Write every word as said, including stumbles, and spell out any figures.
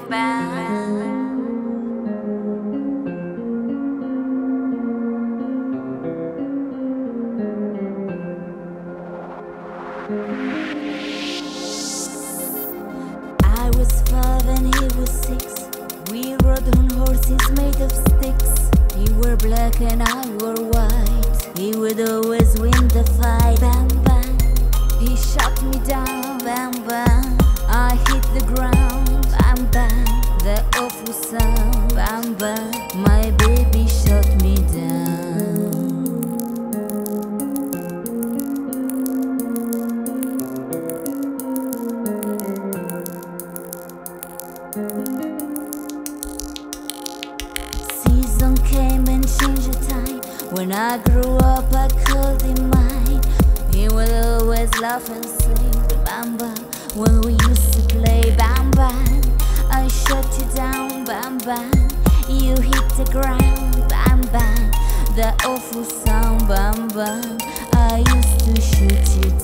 bam bam. I was five and he was six. We rode on horses made of sticks. He wore black and I wore white. He would always win the fight. Bam bam. He shot me down. Bam bam. I hit the ground. Bam bam. The awful sound. Bam bam. My baby shot me down. Season came and changed the time. When I grew up I called him mine. He would always laugh and sing. Remember when we used to play? Bam bam. I shut you down. Bam bam. You hit the ground. Bam bam. The awful sound. Bam bam. I used to shoot you